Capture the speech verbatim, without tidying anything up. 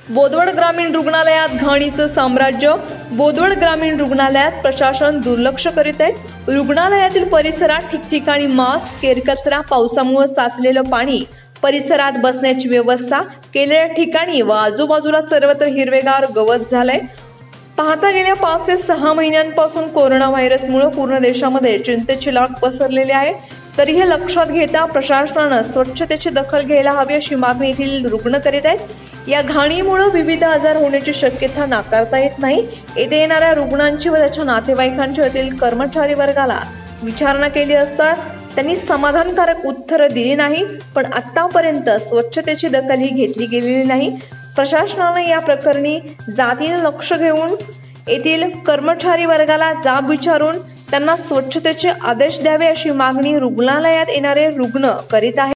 बोदवड ग्रामीण रुग्णालयात घाणीचं साम्राज्य। बोदवड ग्रामीण रुग्णालयात प्रशासन दुर्लक्ष करीत आहे। रुग्णालयातील परिसरात ठिकठिकाणी मास्क, केरकचरा, पावसामुळे साचलेलं पाणी, परिसरात बसण्याची व्यवस्था केलेल्या ठिकाणी व आजूबाजूला सर्वत्र हिरवेगार गवत झालंय। पाहता गेल्या पाच ते सहा महिन्यांपासून कोरोना व्हायरसमुळे पूर्ण देशामध्ये चिंतेची लाट पसरलेली आहे। तरी हे लक्षात घेता प्रशासनाने स्वच्छतेची दखल घ्यायला हवी अशी मागणी येथील रुग्ण करीत आहेत। या घाणीमुळे विविध आजार होण्याची शक्यता नाकारता येत नाही। येथे येणाऱ्या रुग्णांची व त्याच्या नातेवाईकांची येथील कर्मचारी वर्गाला विचारणा केली असता त्यांनी समाधानकारक उत्तर दिली नाही। पण आतापर्यंत स्वच्छतेची दखल ही घेतली गेलेली नाही। प्रशासनाने या प्रकरणी जातीने लक्ष घेऊन येथील कर्मचारी वर्गाला जाब विचारून त्यांना स्वच्छतेचे आदेश द्यावे अशी मागणी रुग्णालयात येणारे रुग्ण करीत आहेत।